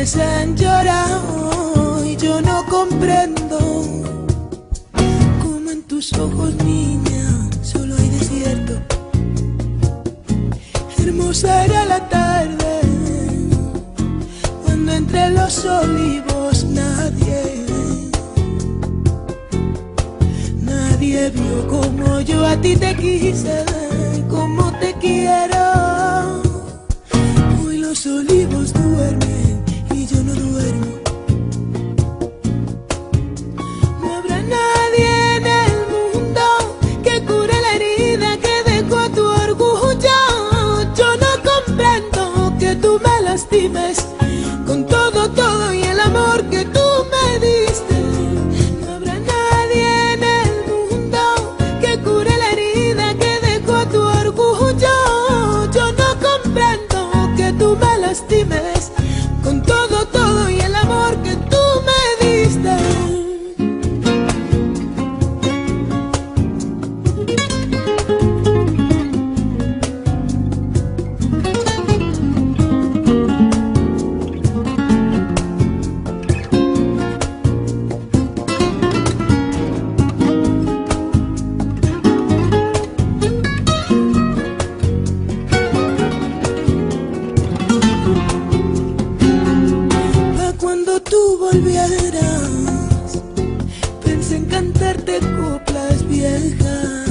tienes han llorado y yo no comprendo cómo en tus ojos, niña, solo hay desierto. Hermosa era la tarde cuando entre los olivos nadie vio como yo a ti te quise, como te quiero. Hoy los olivos duermen y yo no duermo. No habrá nadie en el mundo que cure la herida que dejó tu orgullo. Yo no comprendo que tú me lastimes con todo, todo y el amor que tú me diste. No habrá nadie en el mundo que cure la herida que dejó tu orgullo. Yo no comprendo que tú me lastimes con todo, todo y el amor que tú me diste. Tú volvieras, pensé en cantarte coplas viejas,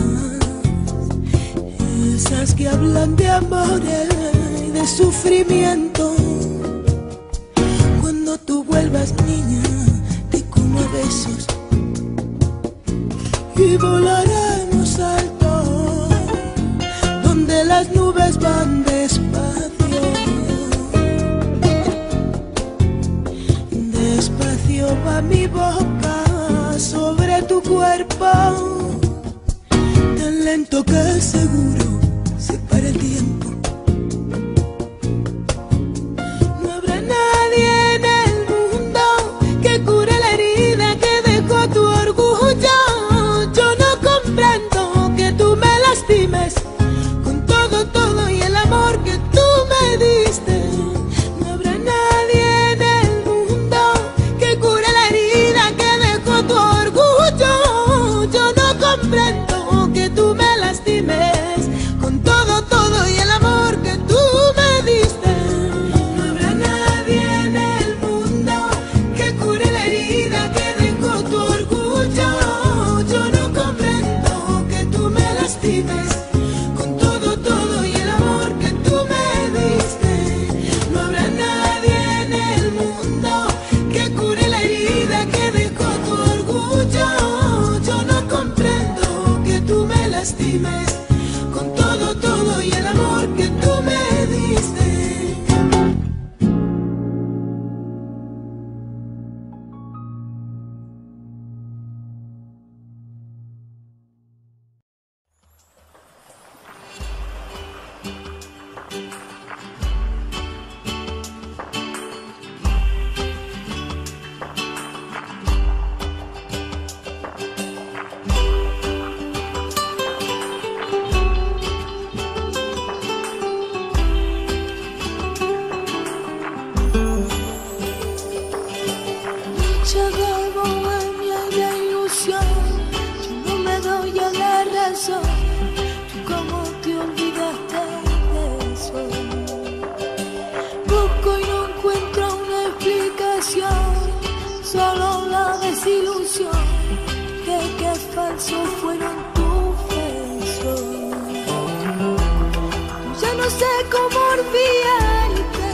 esas que hablan de amores y de sufrimiento. Cuando tú vuelvas, niña, te como a besos y volaremos alto, donde las nubes van despacio. Despacio va mi boca sobre tu cuerpo, tan lento que seguro se para el tiempo. No habrá nadie en el mundo que cure la herida que dejó tu orgullo. Yo no comprendo que tú me lastimes con todo, todo y el amor que tú me diste. No habrá nadie en el mundo que cure la herida que dejó tu orgullo. Yo no comprendo que tú me lastimes con todo, todo y el amor que tú me diste. No habrá nadie en el mundo que cure la herida que dejó tu orgullo. Yo no comprendo que tú me lastimes con todo, todo y el amor que tú me diste. No habrá nadie en el mundo que cure la herida que dejó tu orgullo. Yo no comprendo que tú me lastimes con todo, todo y el amor que tú me diste. Noche de bohemia y de ilusión, yo no me doy a la razón. ¿Tú cómo te olvidaste de eso? Busco y no encuentro una explicación, solo la desilusión de que falsos fueron tus besos. Ya no sé cómo olvidarte,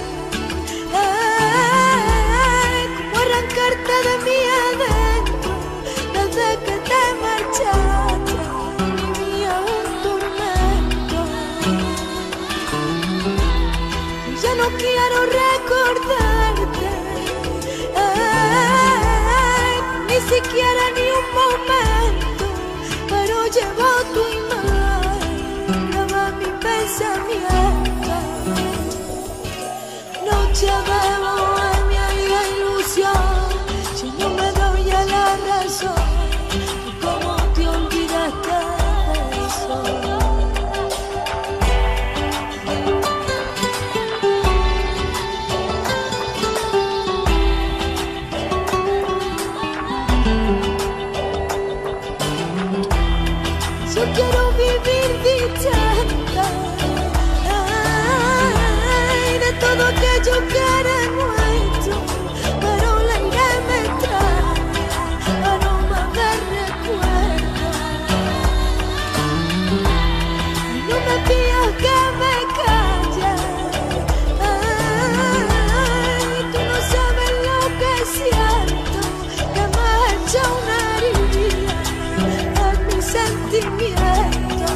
cómo arrancarte de mi adentro desde que te marchaste. Vivía un tormento. Ya no quiero recordarte, ni siquiera ni un momento, pero llevo tu imagen grabada en mi pensamiento. Noche de bohemia y de ilusión, si no me doy a la razón, ¿cómo te olvidaste de eso? Yo quiero vivir distinta, ay, de todo aquello que era nuestro, pero la iré me trae aroma de recuerdo. No me pidas que me calle, ay, tú no sabes lo que siento, que me ha hecho una herida en mis sentimientos.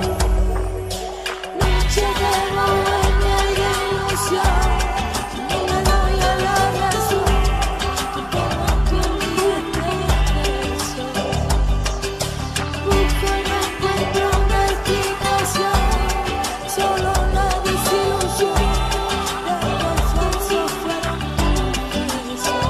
Noche de bohemia y de ilusión, no me doy a la razón, como que olvidaste eso. Busco y no encuentro una explicación, solo la desilusión de los besos fueron besos.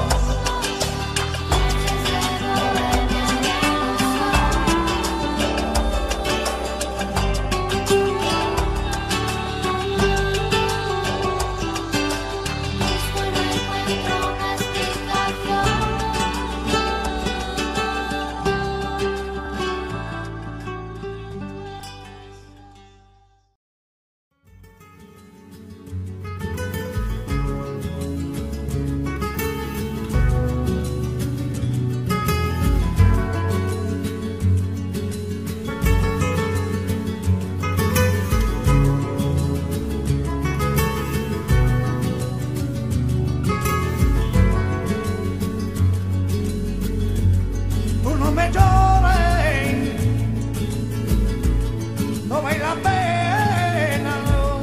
Tú no me llores, no vale la pena,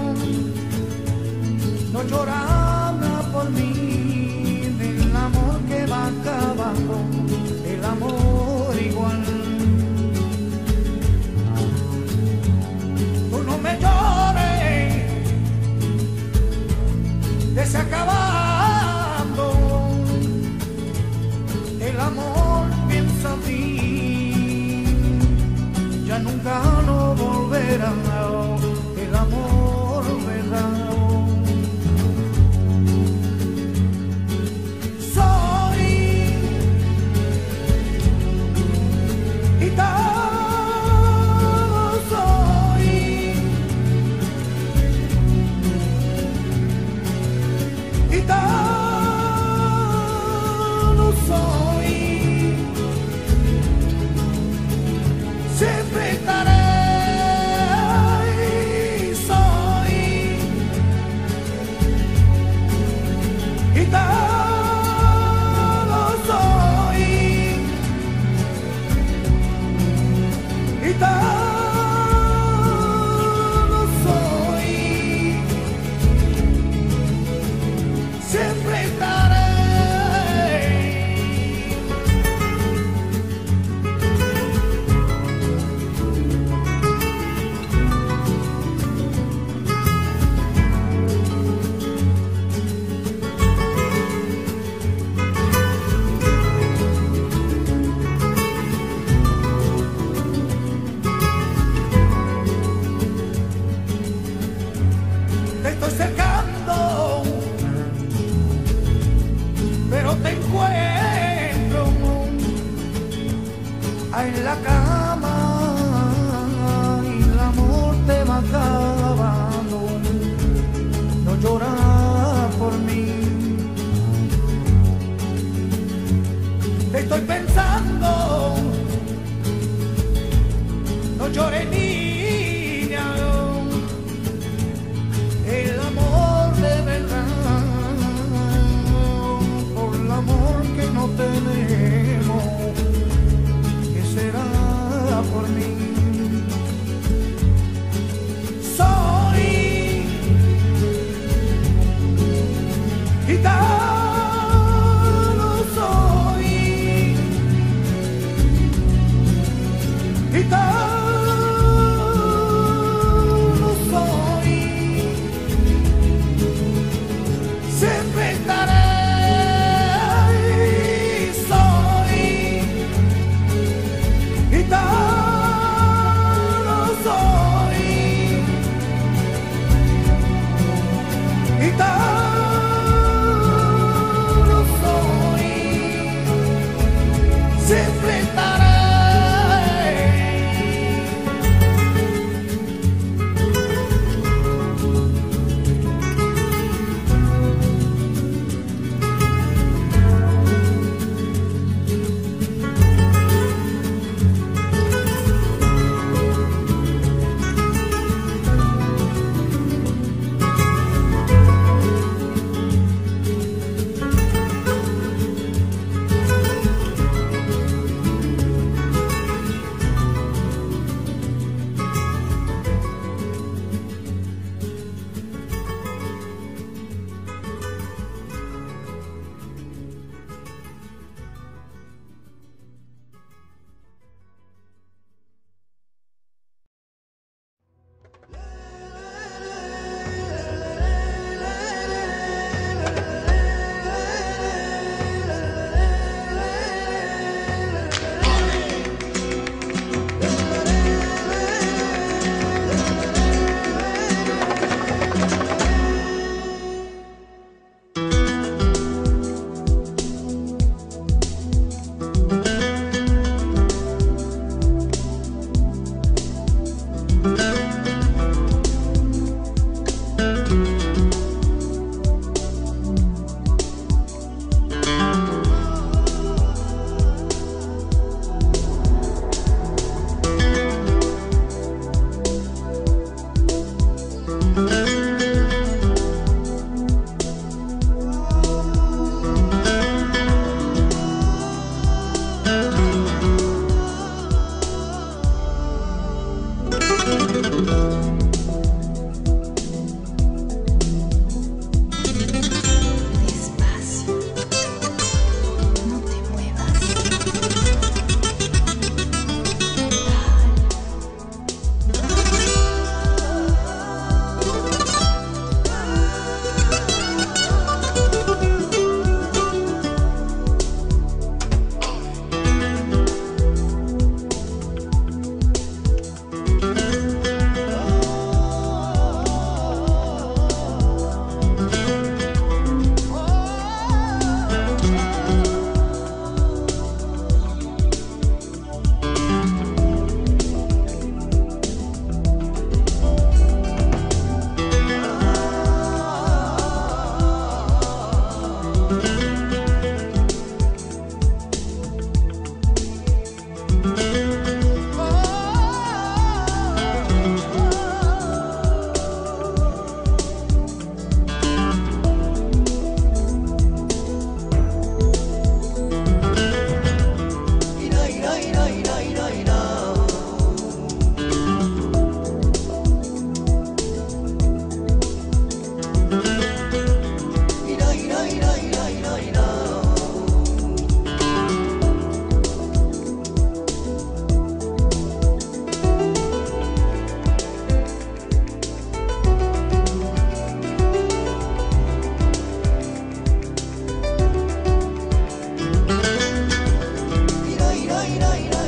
no llorarás por mí, del amor que va acabando, el amor igual. Tú no me llores, que se acabando el amor. Piensa en ti, ya nunca no volverá el amor, ¿verdad? Soy gitano, soy gitano, soy. Siempre estaré, soy gitano, soy gitano, soy. Siempre estaré. Te estoy cercando, pero te encuentro en la cama y el amor te va acabando. No lloras por mí, te estoy pensando, no llores niña. El amor de verdad, por el amor que no tenemos, ¿qué será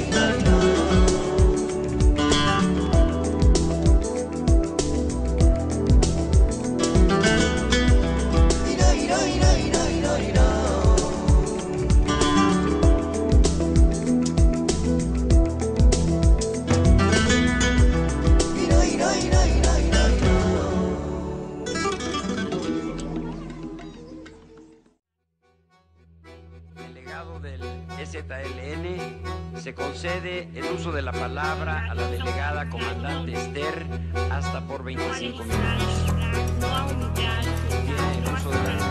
Del EZLN se concede el uso de la palabra a la delegada comandante Esther hasta por 25 minutos. Tiene el uso de la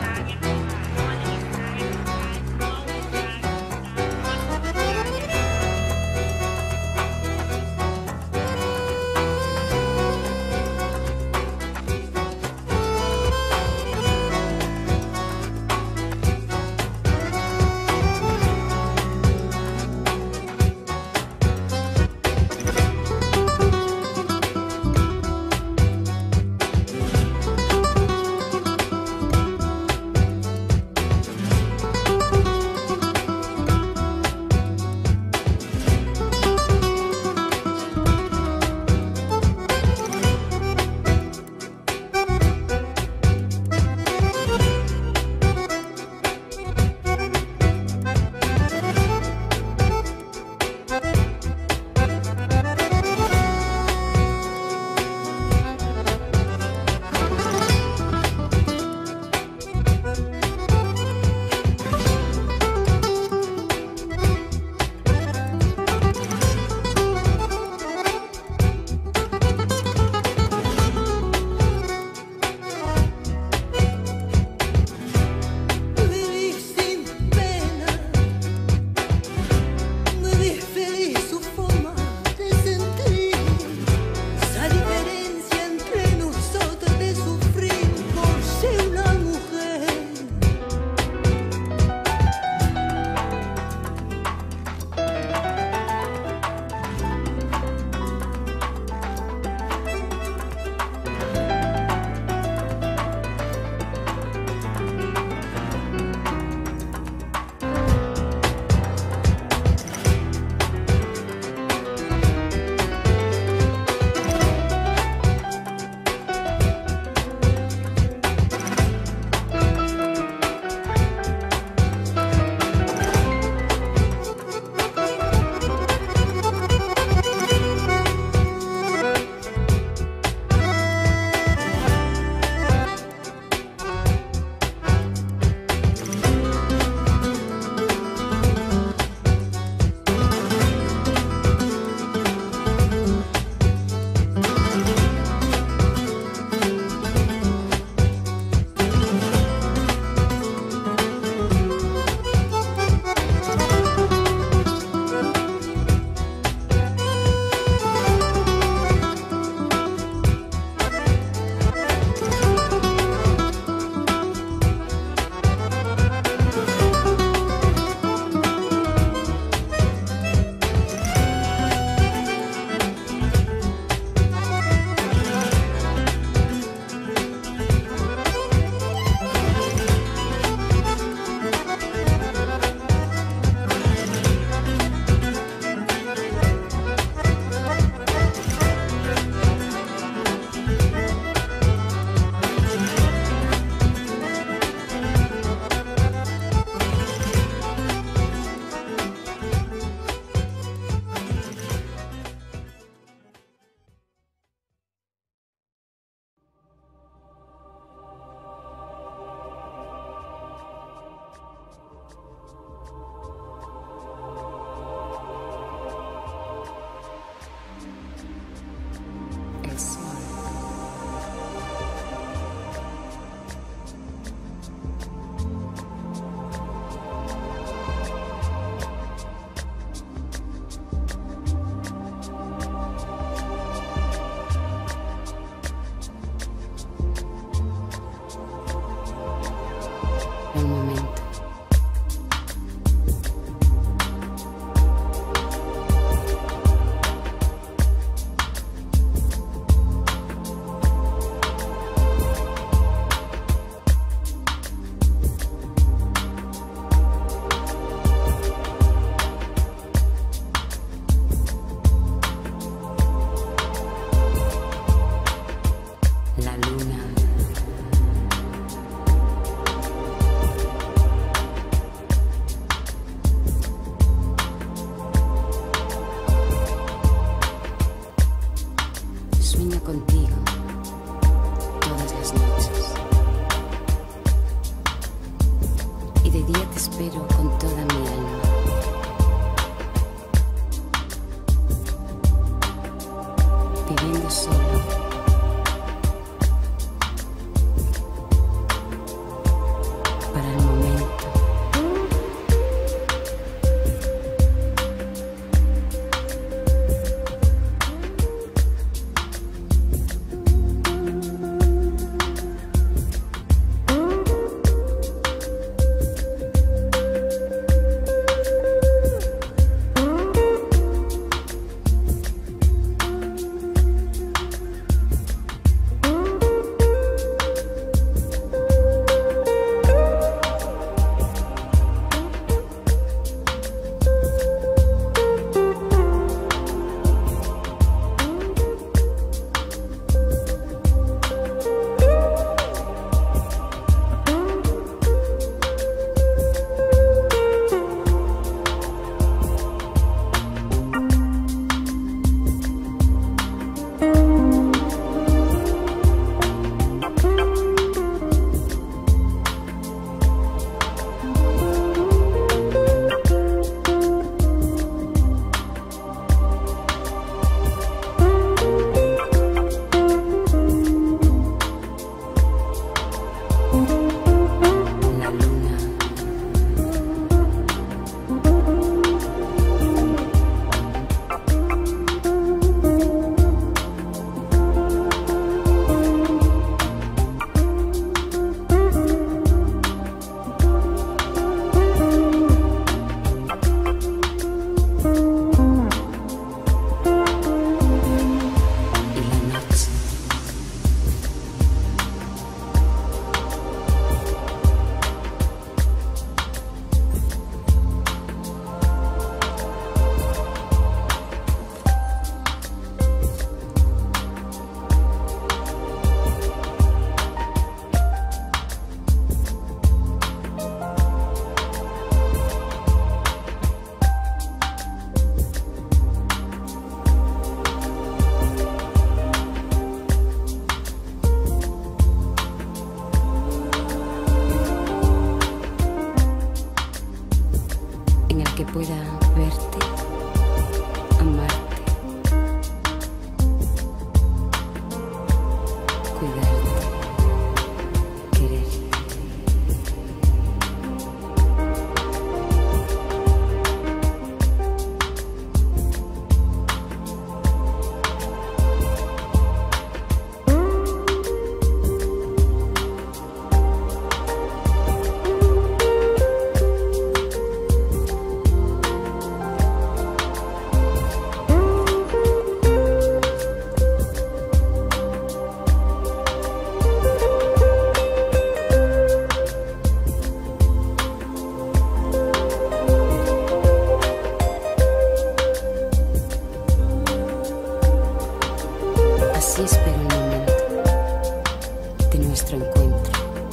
Así espero el momento de nuestro encuentro.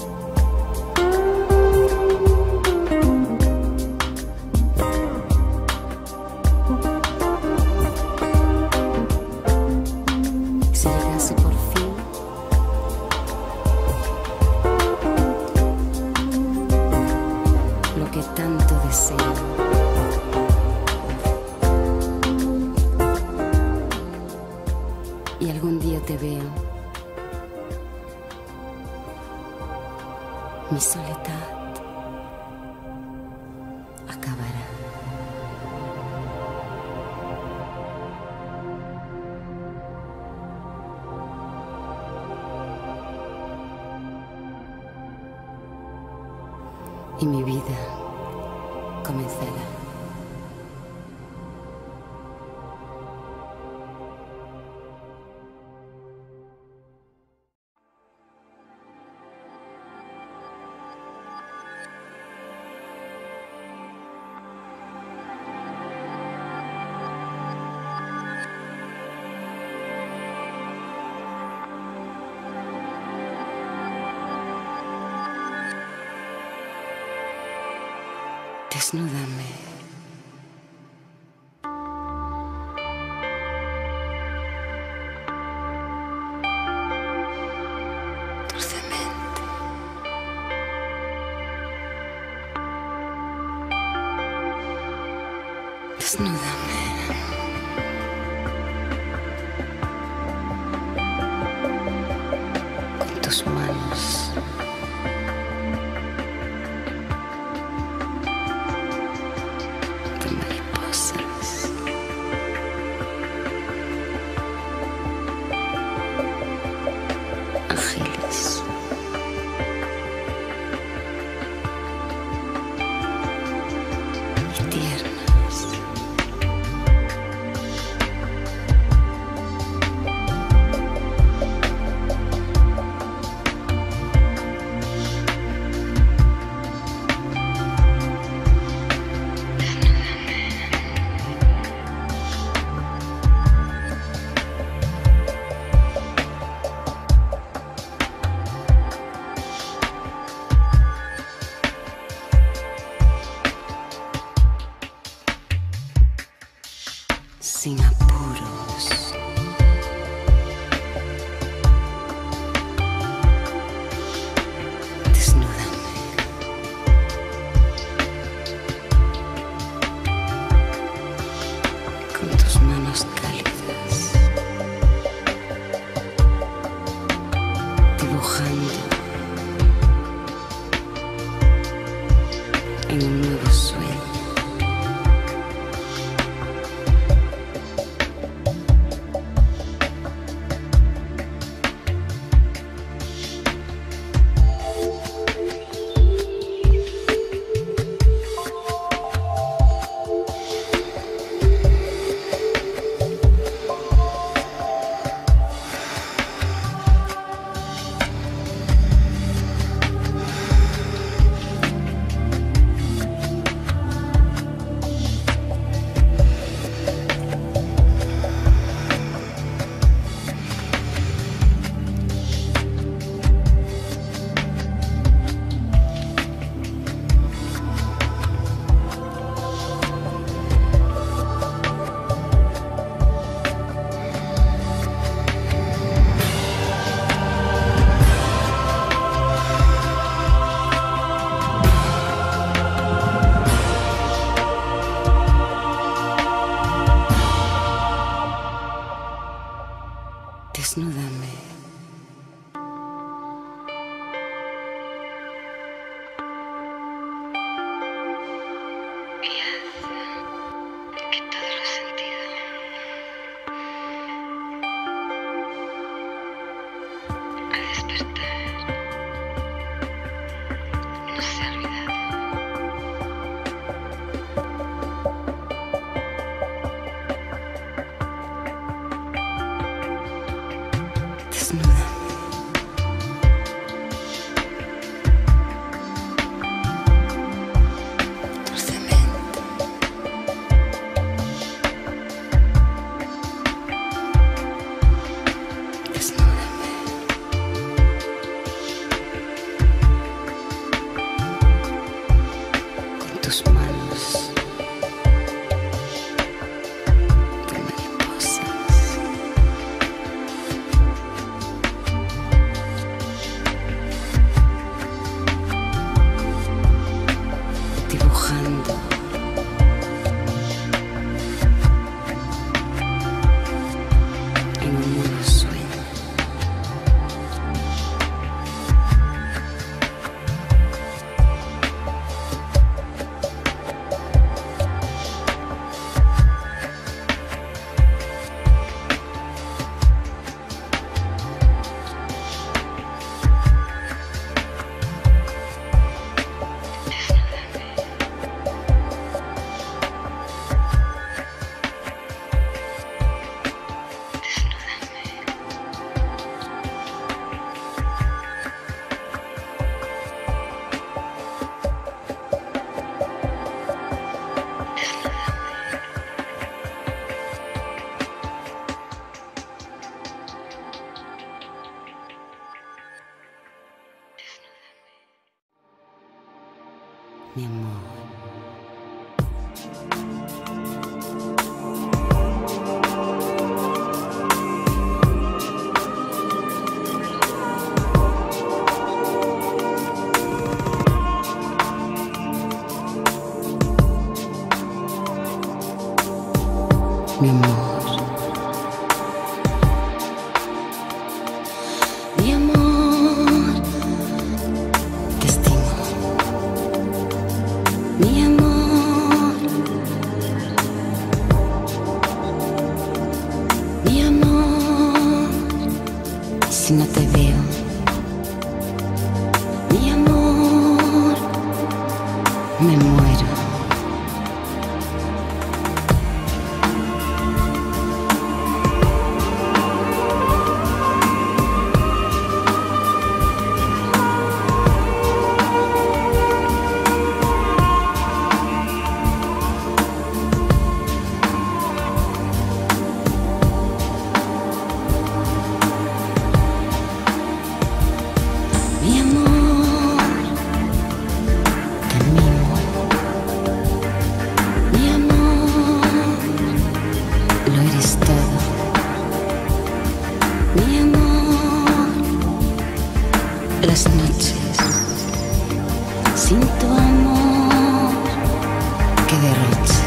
Si llegase por fin, lo que tanto deseo. Y algún día te veo, mi soledad acabará. Y mi vida comenzará. Desnúdame. Dulcemente. Desnúdame. Con tus manos. Ángeles. Y tiernas. Sin apuros. Desnúdame. Con tus manos cálidas. Dibujando en un nuevo sueño. Desnúdame. Y haz que todos los sentidos al despertar no se ha olvidado. mi amor. Mi amor. Mi amor, te estimo. Mi amor, mi amor, si no te veo, mi amor, me muero. Mi amor, te mimo. Mi amor, lo eres todo. Mi amor, las noches sin tu amor, que derroche.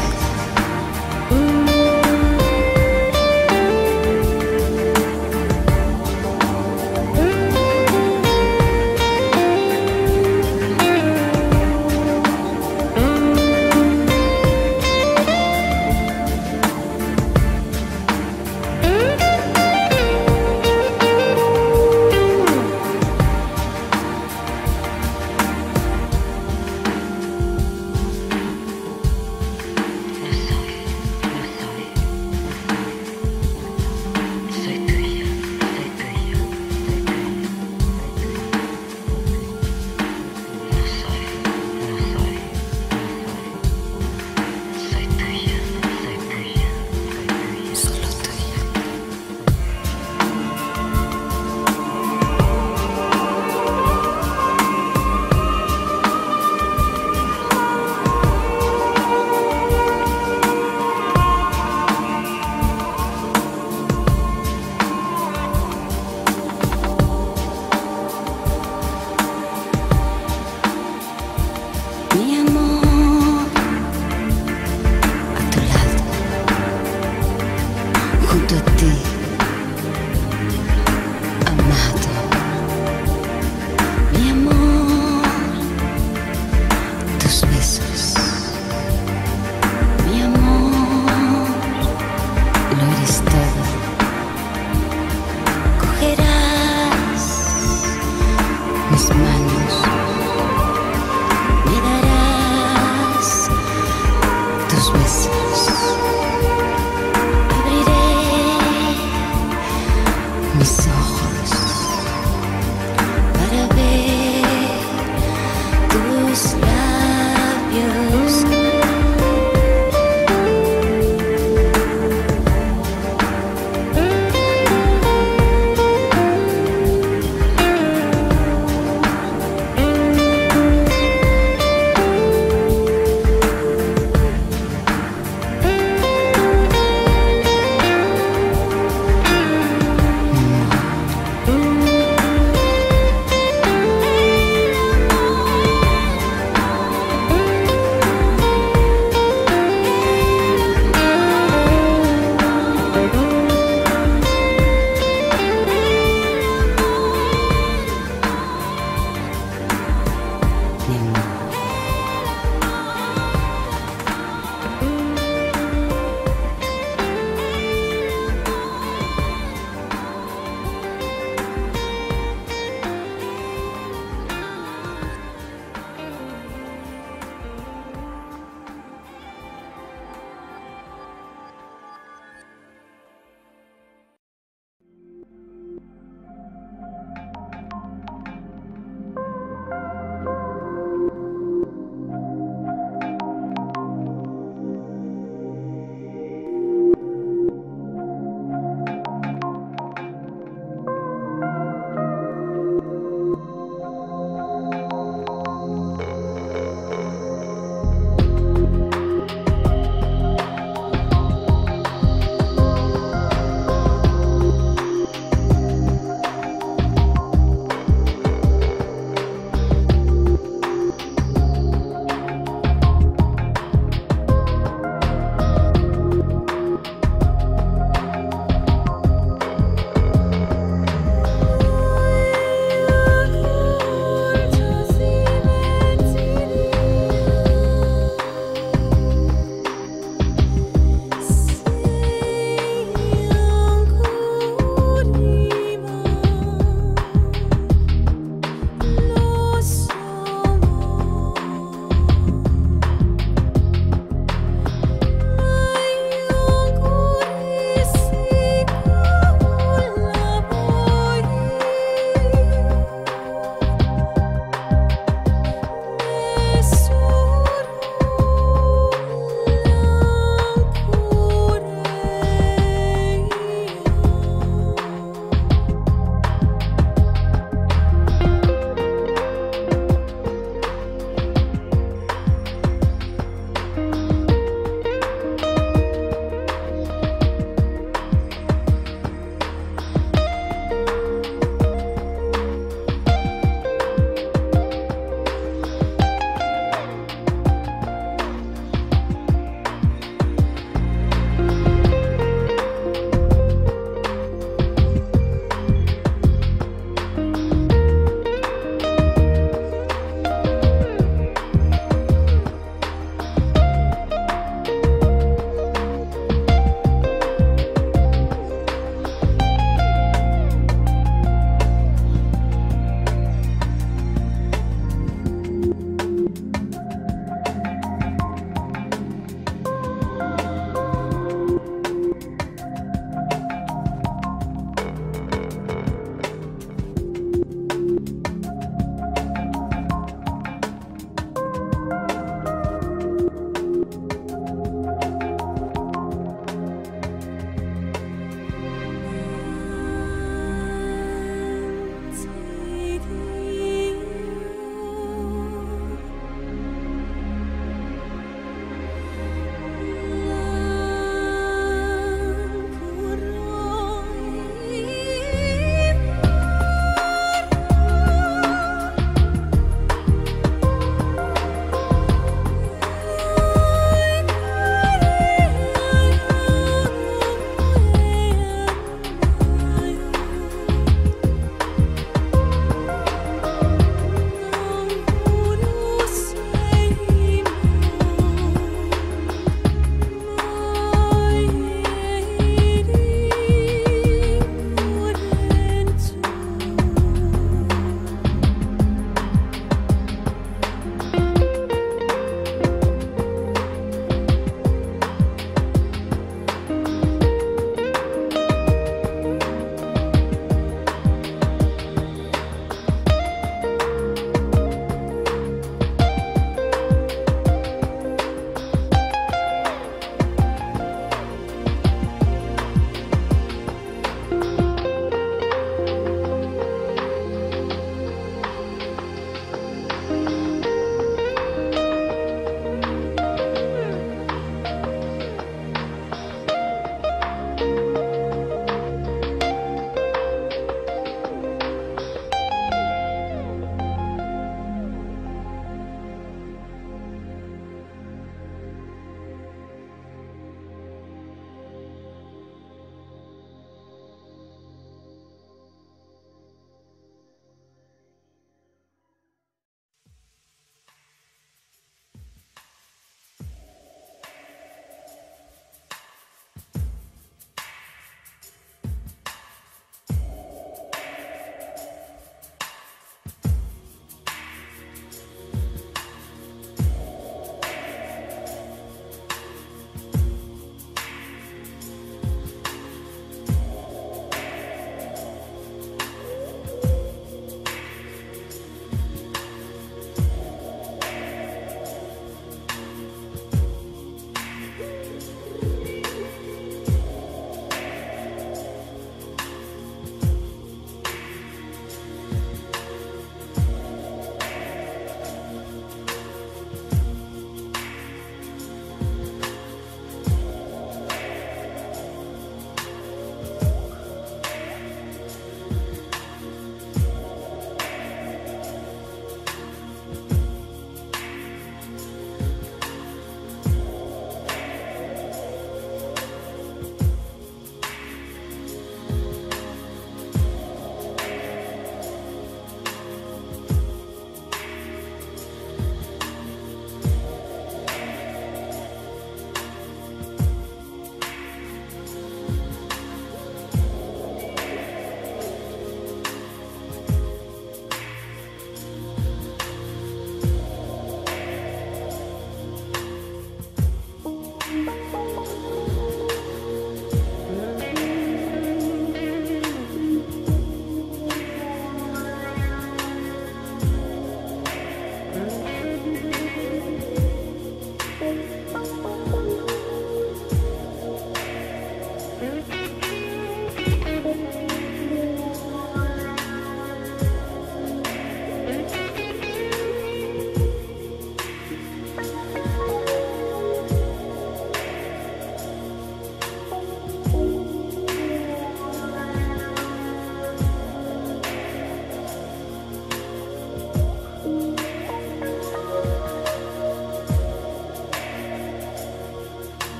Mi amor, a tu lado, junto a ti, amado. Mi amor, tus besos. Mi amor, lo eres todo. Cogerás mis manos. Me darás tus besos. Abriré mis ojos para ver tus labios.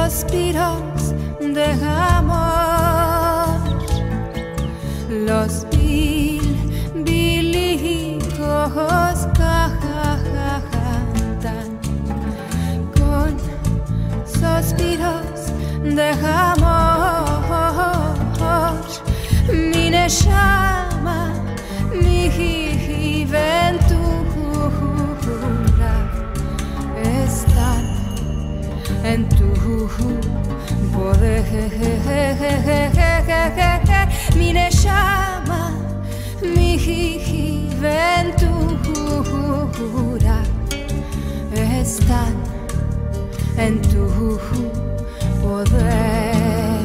suspiros de amor, los hijos cantan con suspiros de amor. Mi neshama, mi ventura están en tu poder. Mi neshama, mi ventura están en tu poder.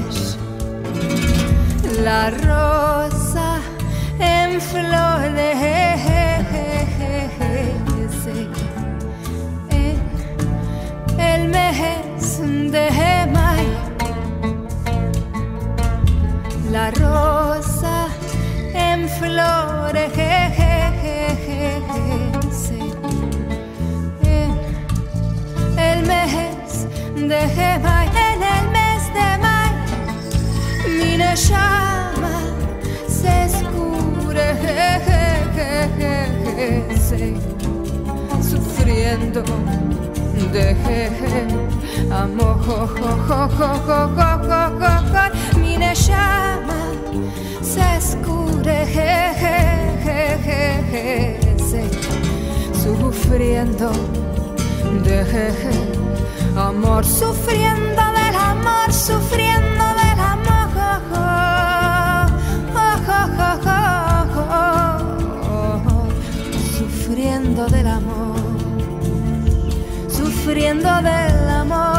La rosa en florece en el mes de mayo. La rosa en florece en el mes de mayo. En el mes de mayo mi neshama se escurece sufriendo de amor. Mi neshama se escurece sufriendo de amor, sufriendo del amor, sufriendo del amor, sufriendo del amor, sufriendo del amor.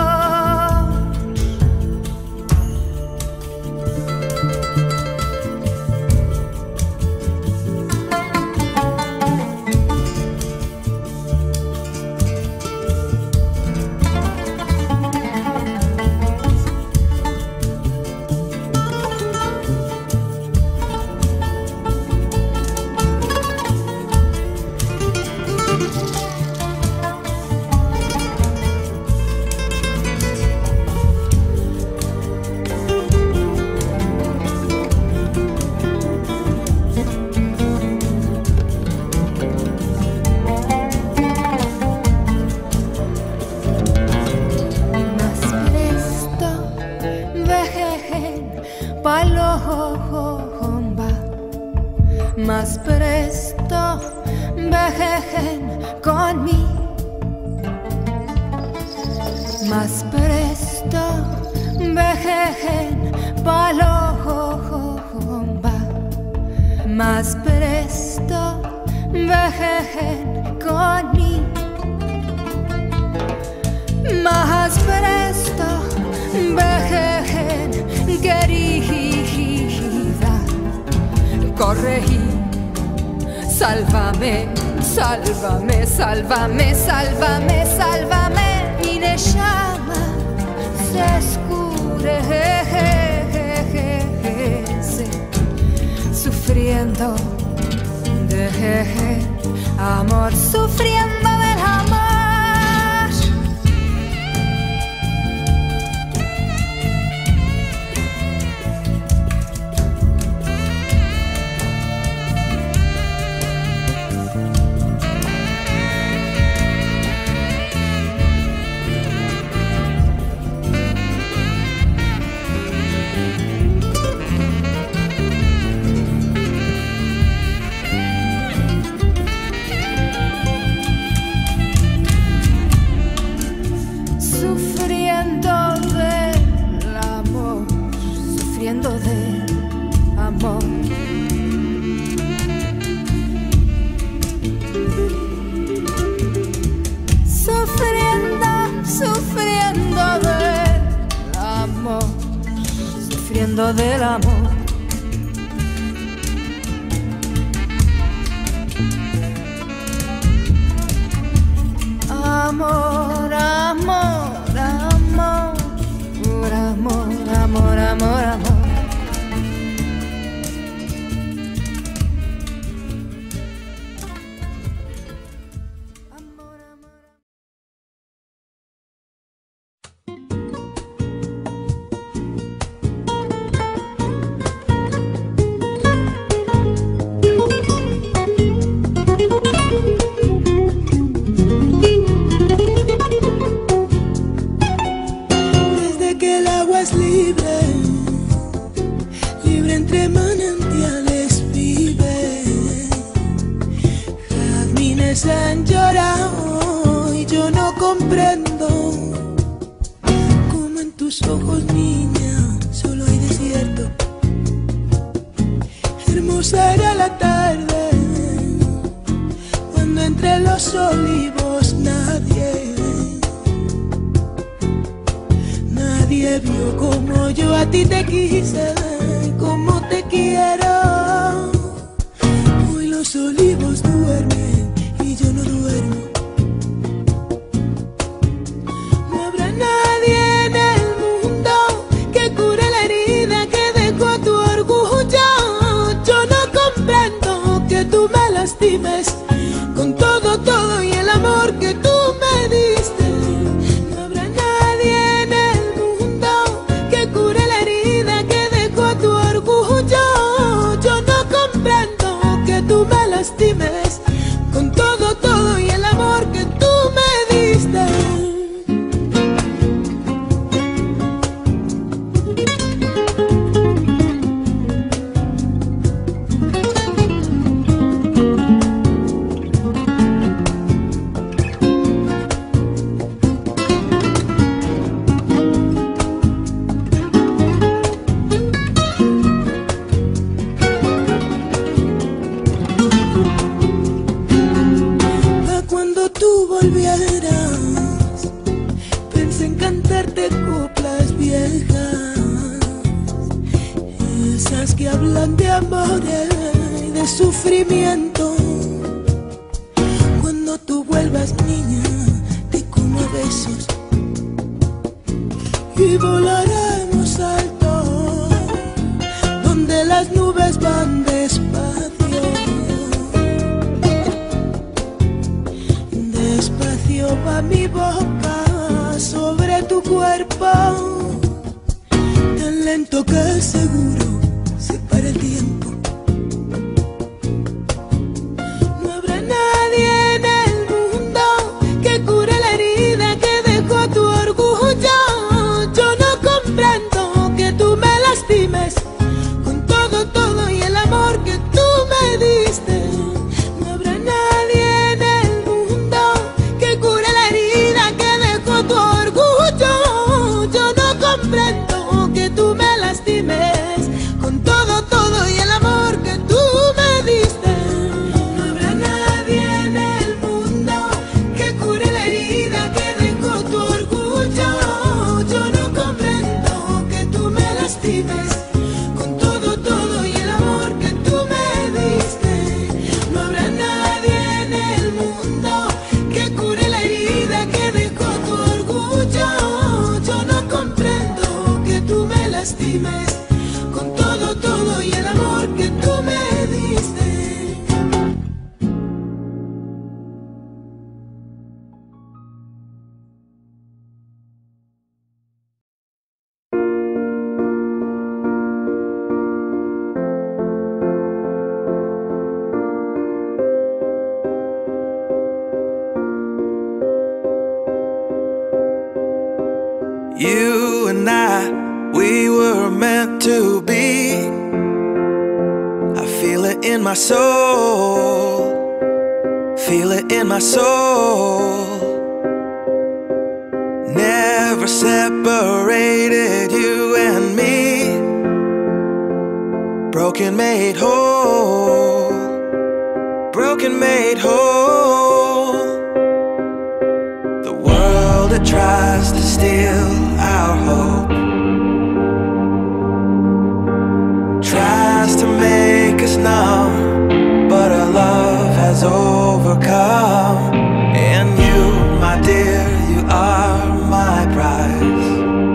Más presto vejen conmigo, más presto vejen palomba, más presto vejen conmigo, más presto vejen querida, corregí. Sálvame, sálvame, sálvame, sálvame, sálvame. Mi neshama se escurece sufriendo de amor, sufriendo del amor. Del amor, amor, amor, amor, amor, amor, amor, amor. que el agua es libre, libre entre manantiales vive. Jazmines han llorado y yo no comprendo cómo en tus ojos, niña, solo hay desierto. Hermosa era la tarde cuando entre los olivos nadie vio como yo a ti te quise, como te quiero. Hoy los olivos duermen y yo no duermo. No habrá nadie en el mundo que cure la herida que dejó tu orgullo. Yo no comprendo que tú me lastimes con todo, todo y el amor que tú me diste. No habrá nadie en el mundo que cure la herida que dejó tu orgullo. Yo no comprendo que tú me lastimes con todo, todo y el amor que tú me diste. Cuando tú volvieras, pensé en cantarte coplas viejas, esas que hablan de amor y de sufrimiento. Cuando tú vuelvas, niña, te como besos y volaremos alto, donde las nubes van despacio. Despacio va mi boca sobre tu cuerpo, tan lento que seguro se para el tiempo. No habrá nadie en el mundo que cure la herida que dejó tu orgullo. Yo no comprendo que tú me lastimes con todo, todo y el amor que tú me diste. No habrá nadie en el mundo que cure la herida que dejó tu orgullo. Yo no comprendo que tú me lastimes con todo, todo y el amor que tú me diste. No habrá nadie en el mundo que cure la herida que dejó tu orgullo. Yo no comprendo que tú me lastimes con todo, todo y el amor que tú me diste. No habrá nadie en el mundo que cure la herida que dejó tu orgullo. Yo no comprendo que tú me lastimes con todo, todo y el amor que tú me diste. You and I, we were meant to be. I feel it in my soul, feel it in my soul. Never separated, you and me. Broken made whole, broken made whole. The world that tries to steal our hope tries to make us numb, but our love has overcome. And you, my dear, you are my prize.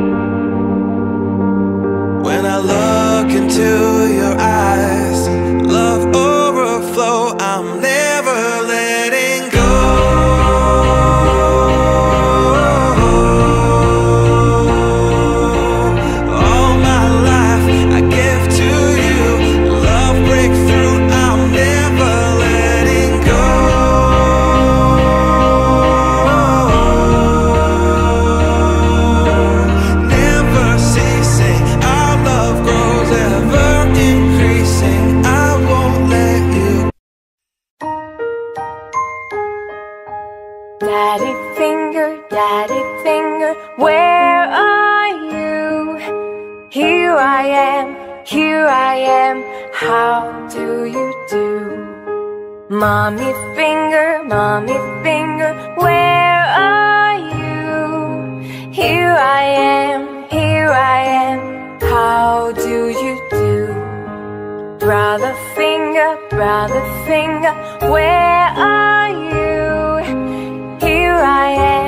When I look into your eyes, love overflow, I'm never letting go. am. How do you do? Mommy finger, where are you? Here I am, here I am. How do you do? Brother finger, where are you? Here I am.